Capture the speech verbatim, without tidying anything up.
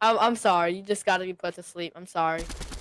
I'm I'm sorry. You just gotta be put to sleep. I'm sorry.